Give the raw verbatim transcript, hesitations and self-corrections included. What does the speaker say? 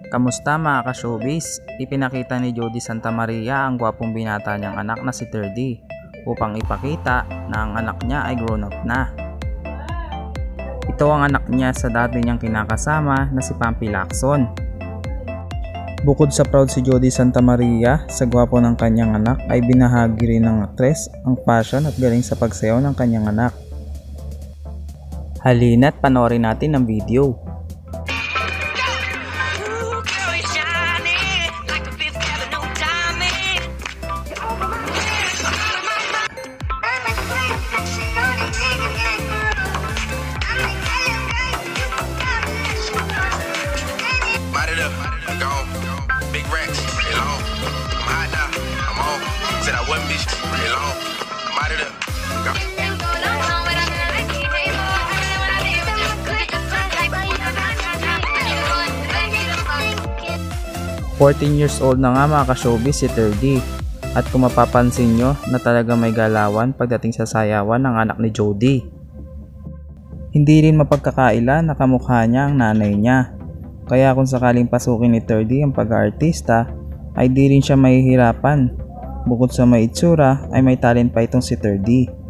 Kamusta mga ka-showbiz? Ipinakita ni Jody Santa Maria ang gwapong binata niyang anak na si Terdy upang ipakita na ang anak niya ay grown up na. Ito ang anak niya sa dati niyang kinakasama na si Pampi Lacson. Bukod sa proud si Jody Santa Maria sa gwapo ng kanyang anak, ay binahagi rin ng aktres ang passion at galing sa pagsayaw ng kanyang anak. Halina't panoorin natin ang video. Big racks, they long. I'm hot now, I'm on. Said I wasn't bitch, they long. I'm out of there. fourteen years old na nga mga ka-showbiz si Terdy. At kung mapapansin nyo na talaga may galawan pagdating sa sayawan ng anak ni Jody. Hindi rin mapagkakaila na kamukha niya ang nanay niya. Kaya kung sakaling pasukin ni Terdy ang pag-aartista, ay di rin siya mahihirapan. Bukod sa may itsura, ay may talent pa itong si Terdy.